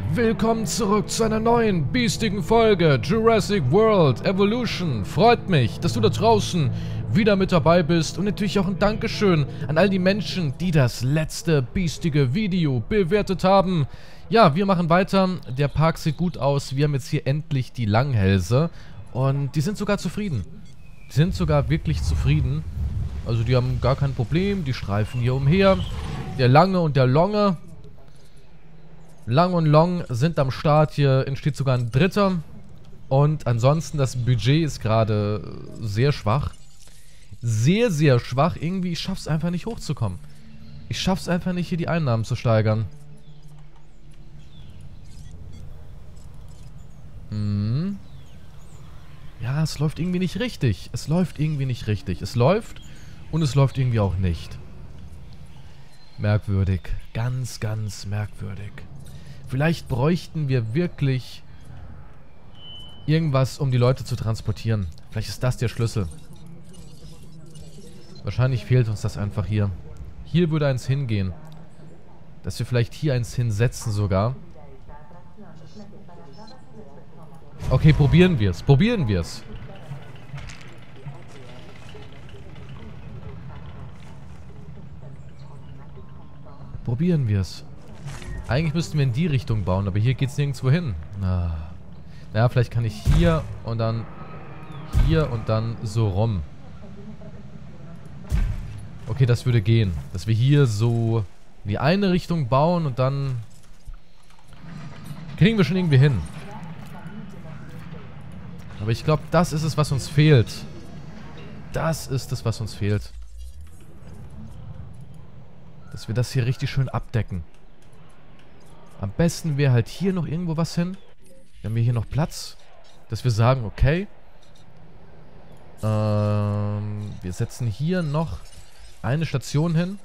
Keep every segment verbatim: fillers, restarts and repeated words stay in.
willkommen zurück zu einer neuen, biestigen Folge Jurassic World Evolution. Freut mich, dass du da draußen wieder mit dabei bist und natürlich auch ein Dankeschön an all die Menschen, die das letzte biestige Video bewertet haben. Ja, wir machen weiter, der Park sieht gut aus, wir haben jetzt hier endlich die Langhälse und die sind sogar zufrieden. Die sind sogar wirklich zufrieden, also die haben gar kein Problem, die streifen hier umher. Der Lange und der Longe. Lang und Long sind am Start. Hier entsteht sogar ein dritter. Und ansonsten, das Budget ist gerade sehr schwach. Sehr, sehr schwach. Irgendwie, ich schaff's einfach nicht hochzukommen. Ich schaff's einfach nicht, hier die Einnahmen zu steigern. Hm. Ja, es läuft irgendwie nicht richtig. Es läuft irgendwie nicht richtig. Es läuft und es läuft irgendwie auch nicht. Merkwürdig. Ganz, ganz merkwürdig. Vielleicht bräuchten wir wirklich irgendwas, um die Leute zu transportieren. Vielleicht ist das der Schlüssel. Wahrscheinlich fehlt uns das einfach hier. Hier würde eins hingehen. Dass wir vielleicht hier eins hinsetzen sogar. Okay, probieren wir es. Probieren wir es. Probieren wir es. Eigentlich müssten wir in die Richtung bauen, aber hier geht es nirgendwo hin. Na. Naja, vielleicht kann ich hier und dann hier und dann so rum. Okay, das würde gehen. Dass wir hier so in die eine Richtung bauen und dann kriegen wir schon irgendwie hin. Aber ich glaube, das ist es, was uns fehlt. Das ist es, was uns fehlt. Dass wir das hier richtig schön abdecken. Am besten wäre halt hier noch irgendwo was hin. Wir haben hier noch Platz. Dass wir sagen, okay. Ähm, wir setzen hier noch eine Station hin.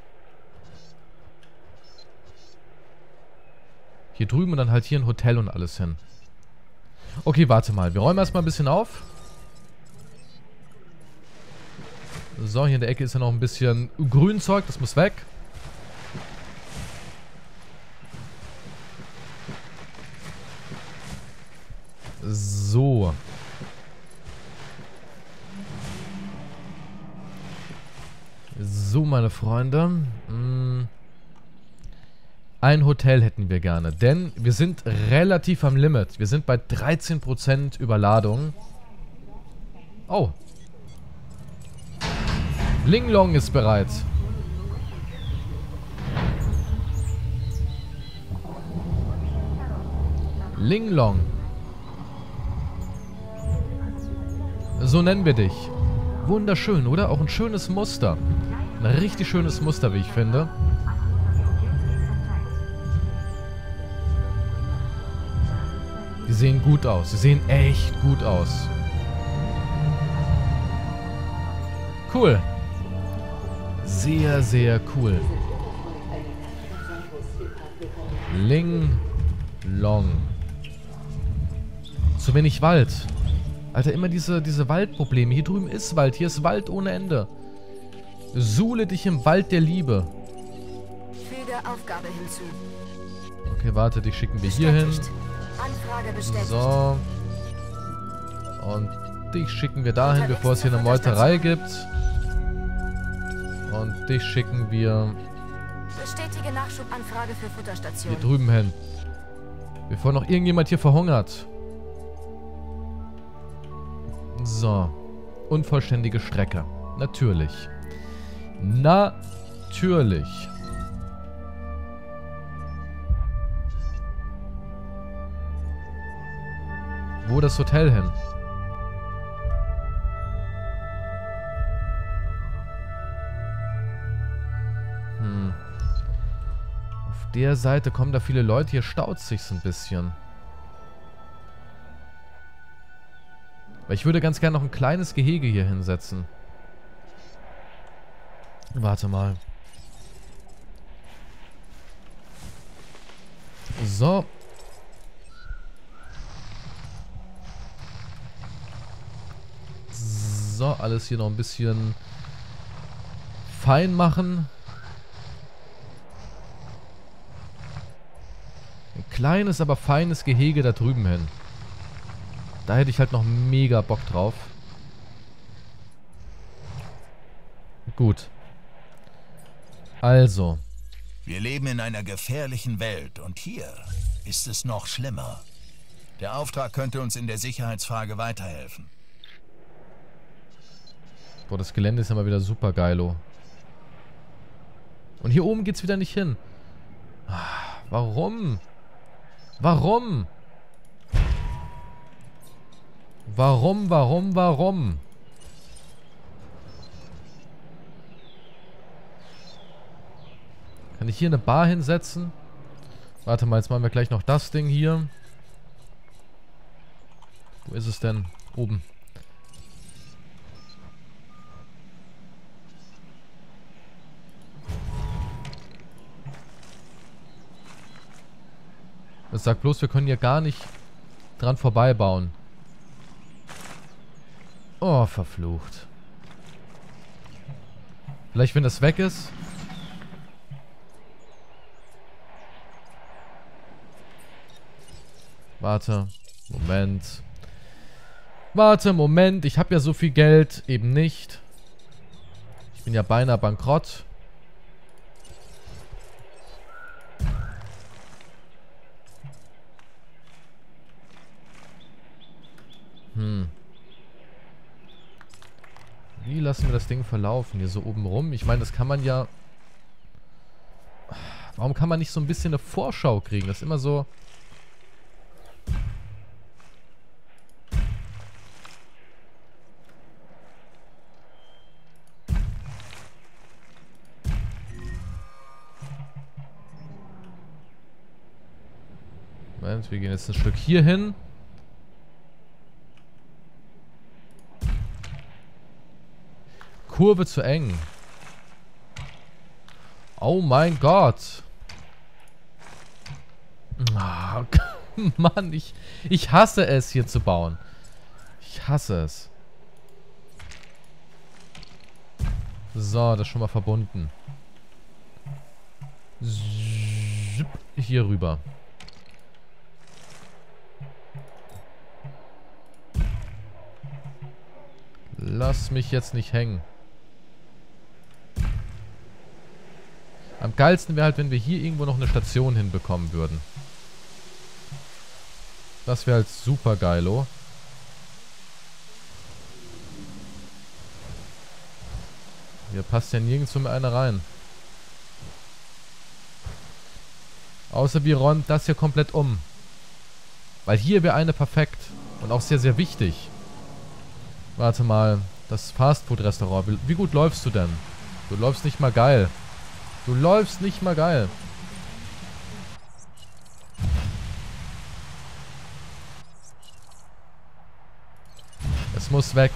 Hier drüben und dann halt hier ein Hotel und alles hin. Okay, warte mal. Wir räumen erstmal ein bisschen auf. So, hier in der Ecke ist ja noch ein bisschen Grünzeug. Das muss weg. So. So, meine Freunde. Ein Hotel hätten wir gerne. Denn wir sind relativ am Limit. Wir sind bei dreizehn Prozent Überladung. Oh. Linglong ist bereit. Linglong. So nennen wir dich. Wunderschön, oder? Auch ein schönes Muster. Ein richtig schönes Muster, wie ich finde. Die sehen gut aus. Sie sehen echt gut aus. Cool. Sehr, sehr cool. Ling Long. Zu wenig Wald. Alter, immer diese, diese Waldprobleme. Hier drüben ist Wald. Hier ist Wald ohne Ende. Suhle dich im Wald der Liebe. Füge Aufgabe hinzu. Okay, warte, die schicken wir hier hin. Anfrage bestätigt. So. Und dich schicken wir dahin, bevor es hier eine Meuterei gibt. Und dich schicken wir Bestätige Nachschubanfrage für Futterstation. hier drüben hin. Bevor noch irgendjemand hier verhungert. So. Unvollständige Strecke. Natürlich. Natürlich. Wo das Hotel hin? Hm. Auf der Seite kommen da viele Leute. Hier staut sich's ein bisschen. Weil ich würde ganz gerne noch ein kleines Gehege hier hinsetzen. Warte mal. So. So, alles hier noch ein bisschen fein machen. kleines, aber feines Gehege da drüben hin. Da hätte ich halt noch mega Bock drauf. Gut. Also. Wir leben in einer gefährlichen Welt und hier ist es noch schlimmer. Der Auftrag könnte uns in der Sicherheitsfrage weiterhelfen. Boah, das Gelände ist ja mal wieder super geilo. Und hier oben geht's wieder nicht hin. Warum? Warum? Warum, warum, warum? Kann ich hier eine Bar hinsetzen? Warte mal, jetzt machen wir gleich noch das Ding hier. Wo ist es denn? Oben. Das sagt bloß, wir können hier gar nicht dran vorbeibauen. Oh, verflucht. Vielleicht, wenn das weg ist. Warte. Moment. Warte, Moment. Ich habe ja so viel Geld. Eben nicht. Ich bin ja beinahe bankrott. Hm. Wie lassen wir das Ding verlaufen? Hier so oben rum? Ich meine, das kann man ja... Warum kann man nicht so ein bisschen eine Vorschau kriegen? Das ist immer so... Moment, wir gehen jetzt ein Stück hier hin. Kurve zu eng. Oh mein Gott. Oh, Mann, ich, ich hasse es, hier zu bauen. Ich hasse es. So, das ist schon mal verbunden. Hier rüber. Lass mich jetzt nicht hängen. Am geilsten wäre halt, wenn wir hier irgendwo noch eine Station hinbekommen würden. Das wäre halt super geilo. Hier passt ja nirgendwo mehr eine rein. Außer wir räumen das hier komplett um. Weil hier wäre eine perfekt. Und auch sehr, sehr wichtig. Warte mal. Das Fastfood-Restaurant. Wie, wie gut läufst du denn? Du läufst nicht mal geil. Du läufst nicht mal geil. Es muss weg.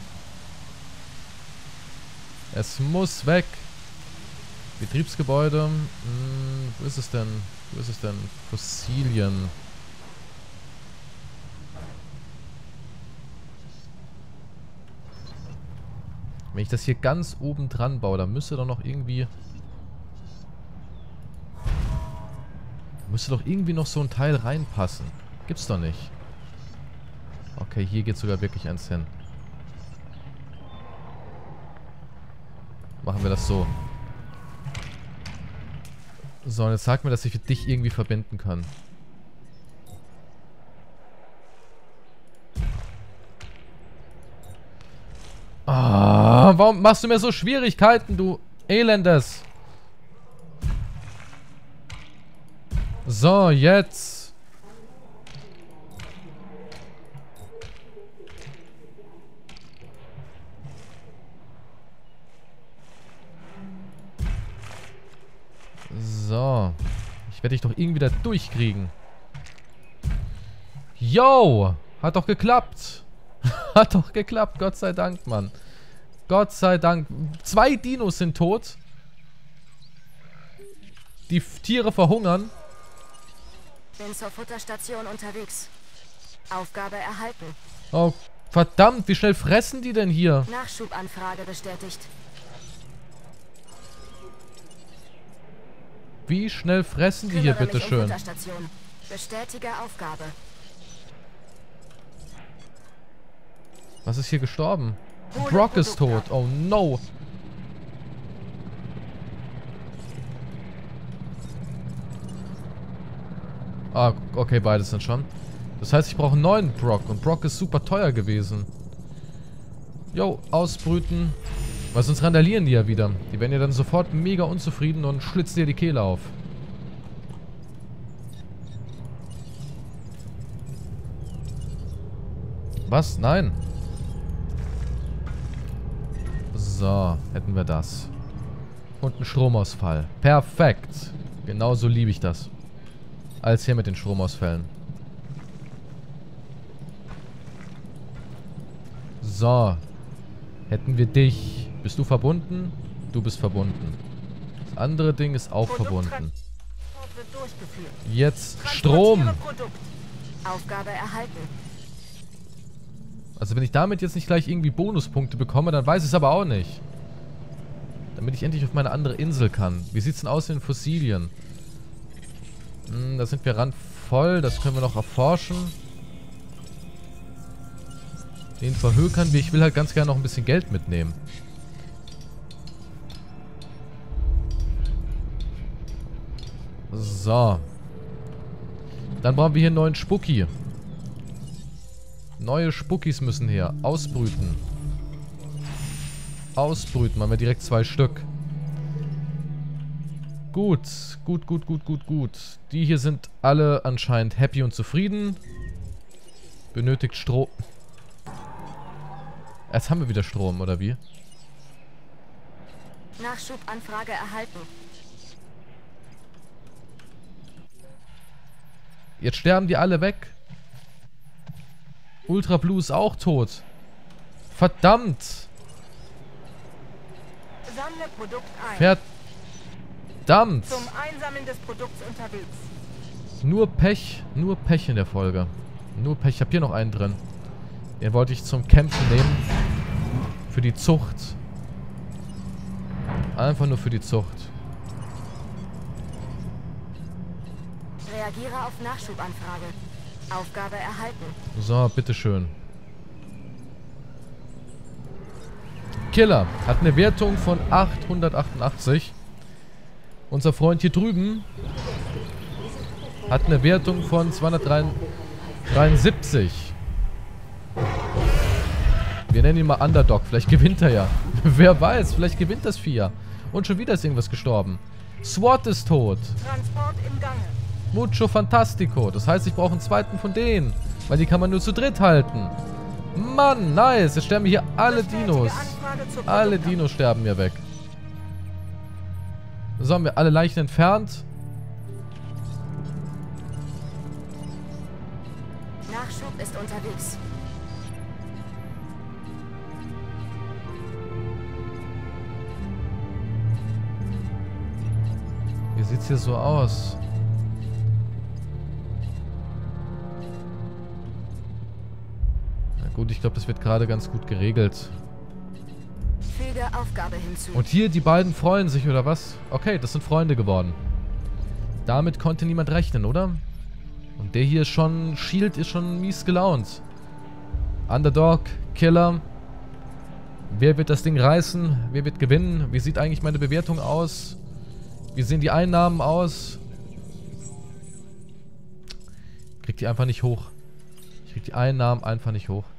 Es muss weg. Betriebsgebäude. Hm, wo ist es denn? Wo ist es denn? Fossilien. Wenn ich das hier ganz oben dran baue, dann müsste doch noch irgendwie... Müsste doch irgendwie noch so ein Teil reinpassen. Gibt's doch nicht. Okay, hier geht sogar wirklich eins hin. Machen wir das so. So, und jetzt sag mir, dass ich dich irgendwie verbinden kann. Ah, warum machst du mir so Schwierigkeiten, du Elendes? So, jetzt. So. Ich werde dich doch irgendwie da durchkriegen. Yo! Hat doch geklappt. Hat doch geklappt, Gott sei Dank, Mann. Gott sei Dank. Zwei Dinos sind tot. Die F- Tiere verhungern. Bin zur Futterstation unterwegs. Aufgabe erhalten. Oh, verdammt, wie schnell fressen die denn hier? Nachschubanfrage bestätigt. Wie schnell fressen die hier, Kümmere mich um bitteschön? Futterstation. Bestätige Aufgabe. Was ist hier gestorben? Brock ist tot. Oh no. Ah, okay, beides sind schon. Das heißt, ich brauche einen neuen Brock. Und Brock ist super teuer gewesen. Jo, ausbrüten. Weil sonst randalieren die ja wieder. Die werden ja dann sofort mega unzufrieden und schlitzen dir die Kehle auf. Was? Nein. So, hätten wir das. Und einen Stromausfall. Perfekt. Genauso liebe ich das. Als hier mit den Stromausfällen. So. Hätten wir dich. Bist du verbunden? Du bist verbunden. Das andere Ding ist auch verbunden. Jetzt Strom. Aufgabe erhalten. Also wenn ich damit jetzt nicht gleich irgendwie Bonuspunkte bekomme, dann weiß ich es aber auch nicht. Damit ich endlich auf meine andere Insel kann. Wie sieht es denn aus in den Fossilien? Hm, da sind wir randvoll. Das können wir noch erforschen. Den verhökern wir. Ich will halt ganz gerne noch ein bisschen Geld mitnehmen. So. Dann brauchen wir hier einen neuen Spucki. Neue Spuckis müssen her. Ausbrüten. Ausbrüten. Machen wir direkt zwei Stück. Gut. Gut, gut, gut, gut, gut. Die hier sind alle anscheinend happy und zufrieden. Benötigt Strom. Jetzt haben wir wieder Strom, oder wie? Nachschubanfrage erhalten. Jetzt sterben die alle weg. Ultra Blue ist auch tot. Verdammt. Sammle Produkt ein. Verdammt. Zum Einsammeln des Produkts unterwegs. Nur Pech. Nur Pech in der Folge. Nur Pech. Ich habe hier noch einen drin. Den wollte ich zum Kämpfen nehmen. Für die Zucht. Einfach nur für die Zucht. Reagiere auf Nachschubanfrage. Aufgabe erhalten. So, bitteschön. Killer hat eine Wertung von achthundertachtundachtzig. Unser Freund hier drüben hat eine Wertung von zweihundertdreiundsiebzig. Wir nennen ihn mal Underdog. Vielleicht gewinnt er ja. Wer weiß, vielleicht gewinnt das Vieh ja. Und schon wieder ist irgendwas gestorben. SWAT ist tot. Transport im Gange. Mucho Fantastico. Das heißt, ich brauche einen zweiten von denen. Weil die kann man nur zu dritt halten. Mann, nice. Jetzt sterben hier alle Dinos. Alle Dinos sterben mir weg. So, haben wir alle Leichen entfernt. Nachschub ist unterwegs. Wie sieht's hier so aus? Na gut, ich glaube, das wird gerade ganz gut geregelt. Füge Aufgabe hinzu. Und hier, die beiden freuen sich, oder was? Okay, das sind Freunde geworden. Damit konnte niemand rechnen, oder? Und der hier ist schon... Shield ist schon mies gelaunt. Underdog, Killer. Wer wird das Ding reißen? Wer wird gewinnen? Wie sieht eigentlich meine Bewertung aus? Wie sehen die Einnahmen aus? Ich krieg die einfach nicht hoch. Ich krieg die Einnahmen einfach nicht hoch.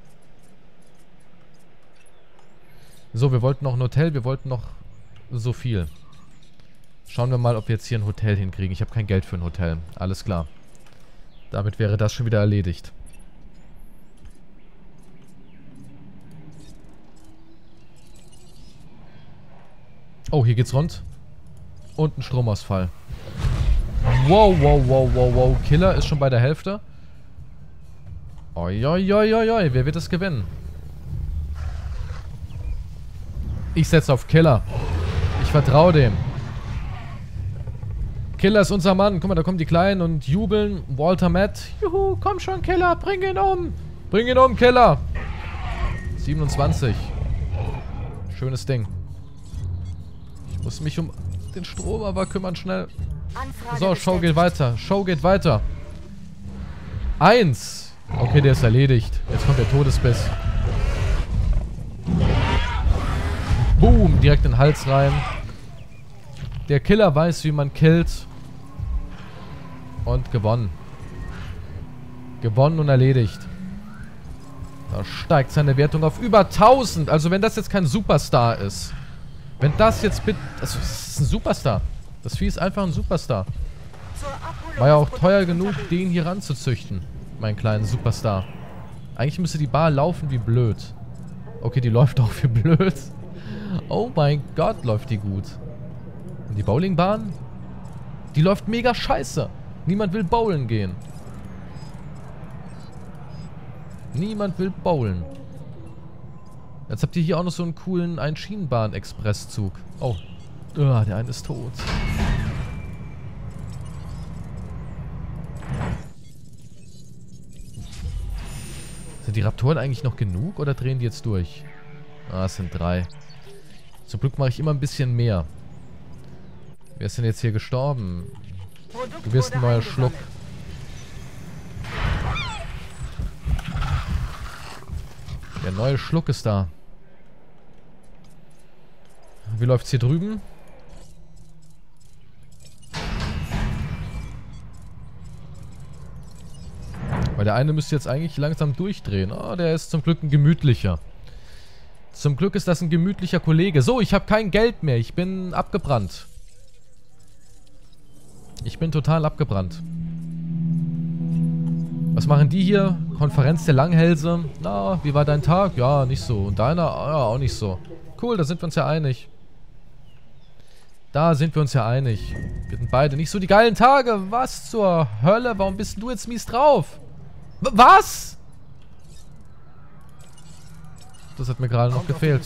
So, wir wollten noch ein Hotel. Wir wollten noch so viel. Schauen wir mal, ob wir jetzt hier ein Hotel hinkriegen. Ich habe kein Geld für ein Hotel. Alles klar. Damit wäre das schon wieder erledigt. Oh, hier geht's rund. Und ein Stromausfall. Wow, wow, wow, wow, wow. Killer ist schon bei der Hälfte. Oi, oi, oi, oi, oi. Wer wird das gewinnen? Ich setze auf Killer. Ich vertraue dem. Killer ist unser Mann. Guck mal, da kommen die Kleinen und jubeln. Walter Matt. Juhu, komm schon, Killer. Bring ihn um. Bring ihn um, Killer. siebenundzwanzig. Schönes Ding. Ich muss mich um den Strom aber kümmern, schnell. Anfrage So, Show geht weiter. Show geht weiter. Eins. Okay, der ist erledigt. Jetzt kommt der Todesbiss. Boom, direkt in den Hals rein. Der Killer weiß, wie man killt. Und gewonnen. Gewonnen und erledigt. Da steigt seine Wertung auf über tausend. Also wenn das jetzt kein Superstar ist. Wenn das jetzt bitte... Also das ist ein Superstar. Das Vieh ist einfach ein Superstar. War ja auch teuer genug, den hier ranzuzüchten. Meinen kleinen Superstar. Eigentlich müsste die Bar laufen wie blöd. Okay, die läuft auch wie blöd. Oh mein Gott, läuft die gut. Und die Bowlingbahn? Die läuft mega scheiße. Niemand will bowlen gehen. Niemand will bowlen. Jetzt habt ihr hier auch noch so einen coolen Einschienenbahn-Expresszug. Oh. Oh, der eine ist tot. Sind die Raptoren eigentlich noch genug oder drehen die jetzt durch? Ah, es sind drei. Zum Glück mache ich immer ein bisschen mehr. Wer ist denn jetzt hier gestorben? Du wirst ein neuer Schluck. Der neue Schluck ist da. Wie läuft's hier drüben? Weil der eine müsste jetzt eigentlich langsam durchdrehen. Oh, der ist zum Glück ein gemütlicher. Zum Glück ist das ein gemütlicher Kollege. So, ich habe kein Geld mehr. Ich bin abgebrannt. Ich bin total abgebrannt. Was machen die hier? Konferenz der Langhälse. Na, wie war dein Tag? Ja, nicht so. Und deiner? Ja, auch nicht so. Cool, da sind wir uns ja einig. Da sind wir uns ja einig. Wir hatten beide nicht so die geilen Tage. Was zur Hölle? Warum bist du jetzt mies drauf? W was? Das hat mir gerade noch gefehlt.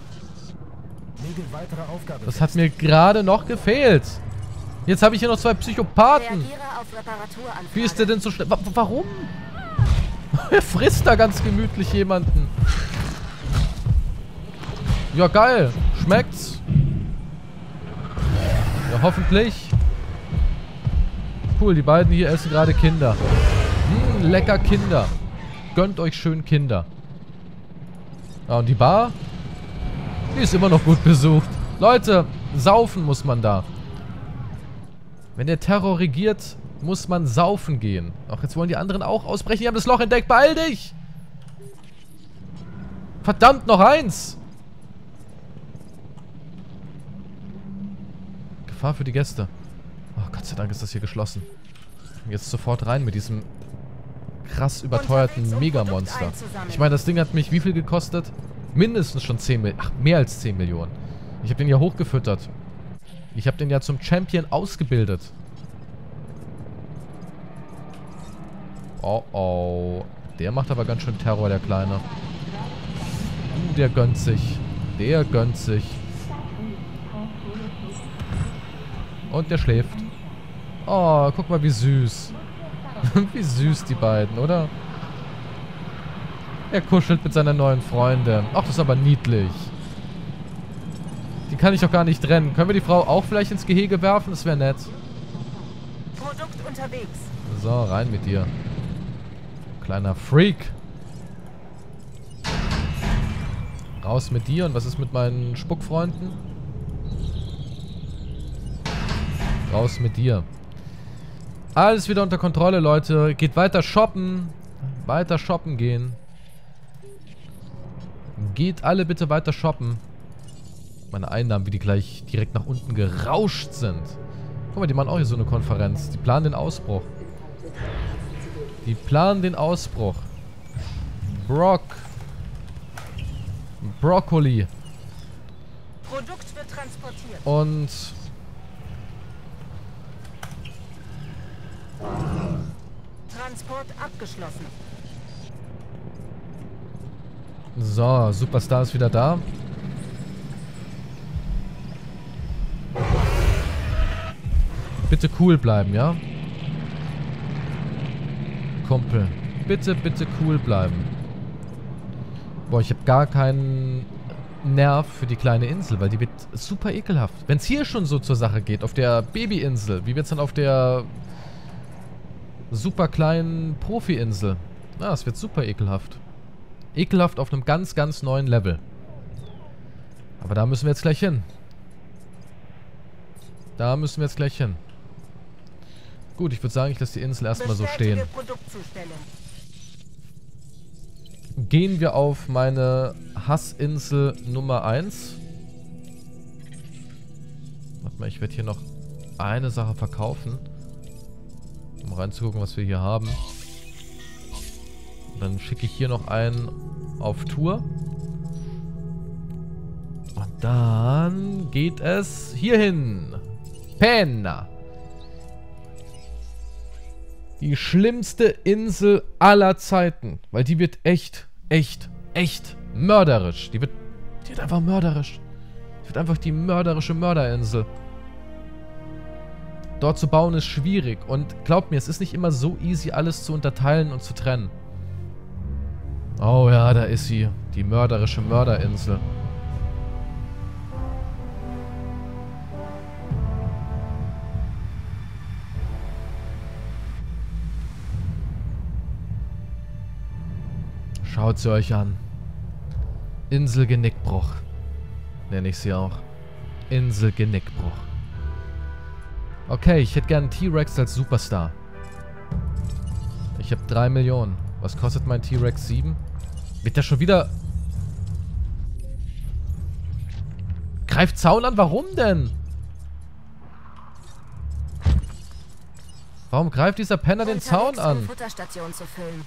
Das hat mir gerade noch gefehlt. Jetzt habe ich hier noch zwei Psychopathen. Wie ist der denn so schnell? Wa warum? Er frisst da ganz gemütlich jemanden. Ja, geil. Schmeckt's? Ja, hoffentlich. Cool, die beiden hier essen gerade Kinder. Hm, lecker Kinder. Gönnt euch schön Kinder. Ja, und die Bar? Die ist immer noch gut besucht. Leute, saufen muss man da. Wenn der Terror regiert, muss man saufen gehen. Ach, jetzt wollen die anderen auch ausbrechen. Die haben das Loch entdeckt. Beeil dich! Verdammt, noch eins! Gefahr für die Gäste. Oh, Gott sei Dank ist das hier geschlossen. Jetzt sofort rein mit diesem krass überteuerten Megamonster. Ich meine, das Ding hat mich wie viel gekostet? Mindestens schon zehn Millionen. Ach, mehr als zehn Millionen. Ich habe den ja hochgefüttert. Ich habe den ja zum Champion ausgebildet. Oh, oh. Der macht aber ganz schön Terror, der Kleine. Uh, der gönnt sich. Der gönnt sich. Und der schläft. Oh, guck mal, wie süß. Wie süß die beiden, oder? Er kuschelt mit seiner neuen Freundin. Ach, das ist aber niedlich. Die kann ich doch gar nicht trennen. Können wir die Frau auch vielleicht ins Gehege werfen? Das wäre nett. Produkt unterwegs. So, rein mit dir. Kleiner Freak. Raus mit dir. Und was ist mit meinen Spuckfreunden? Raus mit dir. Alles wieder unter Kontrolle, Leute. Geht weiter shoppen. Weiter shoppen gehen. Geht alle bitte weiter shoppen. Meine Einnahmen, wie die gleich direkt nach unten gerauscht sind. Guck mal, die machen auch hier so eine Konferenz. Die planen den Ausbruch. Die planen den Ausbruch. Brock. Brokkoli. Produkt wird transportiert. Und... Transport abgeschlossen. So, Superstar ist wieder da. Bitte cool bleiben, ja? Kumpel. Bitte, bitte cool bleiben. Boah, ich habe gar keinen Nerv für die kleine Insel, weil die wird super ekelhaft. Wenn es hier schon so zur Sache geht, auf der Babyinsel, wie wird es dann auf der super kleinen Profi-Insel. Ah, es wird super ekelhaft. Ekelhaft auf einem ganz, ganz neuen Level. Aber da müssen wir jetzt gleich hin. Da müssen wir jetzt gleich hin. Gut, ich würde sagen, ich lasse die Insel erstmal so stehen. Gehen wir auf meine Hassinsel Nummer eins. Warte mal, ich werde hier noch eine Sache verkaufen. Um reinzugucken, was wir hier haben. Und dann schicke ich hier noch einen auf Tour. Und dann geht es hierhin. Penna. Die schlimmste Insel aller Zeiten. Weil die wird echt, echt, echt mörderisch. Die wird, die wird einfach mörderisch. Die wird einfach die mörderische Mörderinsel. Dort zu bauen ist schwierig. Und glaubt mir, es ist nicht immer so easy, alles zu unterteilen und zu trennen. Oh ja, da ist sie. Die mörderische Mörderinsel. Schaut sie euch an. Insel Genickbruch. Nenne ich sie auch. Insel Genickbruch. Okay, ich hätte gern einen T-Rex als Superstar. Ich habe drei Millionen. Was kostet mein T-Rex? sieben? Wird der schon wieder... Greift Zaun an? Warum denn? Warum greift dieser Penner den Zaun an? Futterstation zu füllen.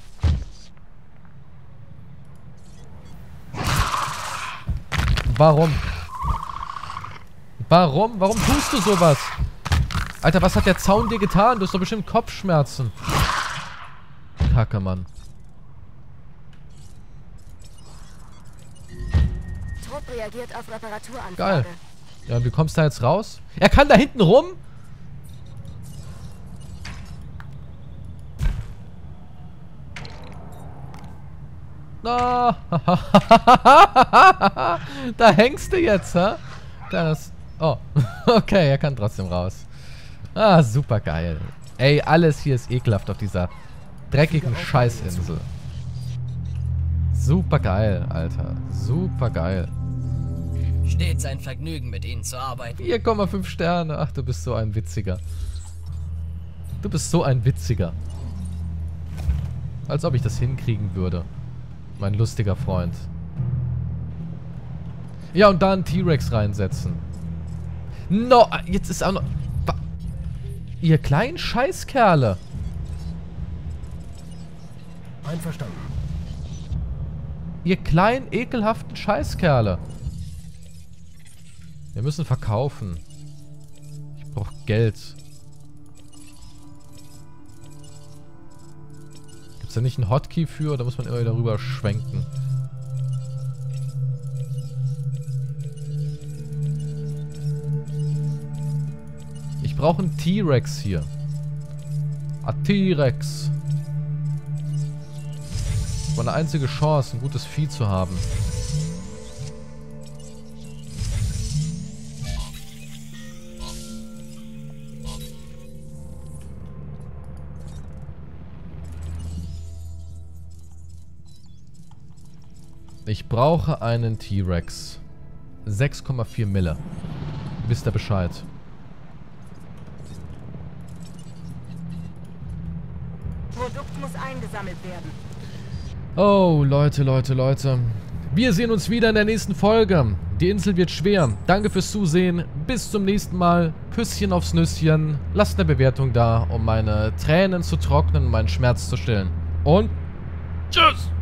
Warum? Warum? Warum tust du sowas? Alter, was hat der Zaun dir getan? Du hast doch bestimmt Kopfschmerzen. Kacke, Mann. Trupp reagiert auf Reparaturanfrage. Geil. Ja, und wie kommst du da jetzt raus? Er kann da hinten rum? Na. Da hängst du jetzt, hä? Das. Oh. Okay, er kann trotzdem raus. Ah, super geil. Ey, alles hier ist ekelhaft auf dieser dreckigen Scheißinsel. Super geil, Alter. Super geil. Stets ein Vergnügen, mit Ihnen zu arbeiten. vier Komma fünf Sterne. Ach, du bist so ein Witziger. Du bist so ein Witziger. Als ob ich das hinkriegen würde. Mein lustiger Freund. Ja, und da einen T-Rex reinsetzen. No, jetzt ist auch noch... Ihr kleinen Scheißkerle. Einverstanden. Ihr kleinen, ekelhaften Scheißkerle. Wir müssen verkaufen. Ich brauche Geld. Gibt's da nicht einen Hotkey für? Da muss man immer wieder rüber schwenken. Ich brauche einen T-Rex hier. Ein T-Rex. Das war eine einzige Chance, ein gutes Vieh zu haben. Ich brauche einen T-Rex. sechs Komma vier Mille. Wisst ihr Bescheid? Produkt muss eingesammelt werden. Oh, Leute, Leute, Leute. Wir sehen uns wieder in der nächsten Folge. Die Insel wird schwer. Danke fürs Zusehen. Bis zum nächsten Mal. Küsschen aufs Nüsschen. Lasst eine Bewertung da, um meine Tränen zu trocknen und meinen Schmerz zu stillen. Und tschüss!